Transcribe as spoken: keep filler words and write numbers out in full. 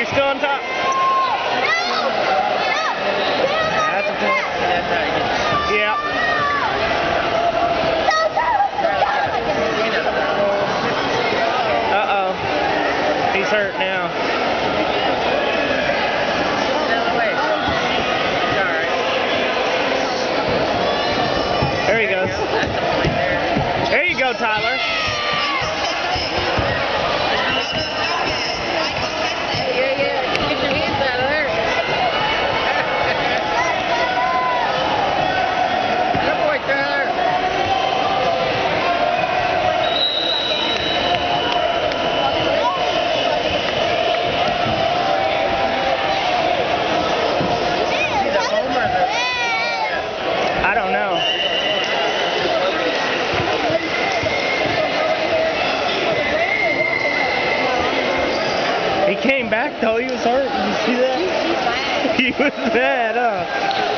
You're still on top. That's a point. Yeah. Uh-oh. He's hurt now. There he goes. There you go, Tyler. Yeah, yeah. Get your hands out of there. Good boy, Tyler. I don't know. He came back though, he was hurt. Did you see that? He was bad, huh?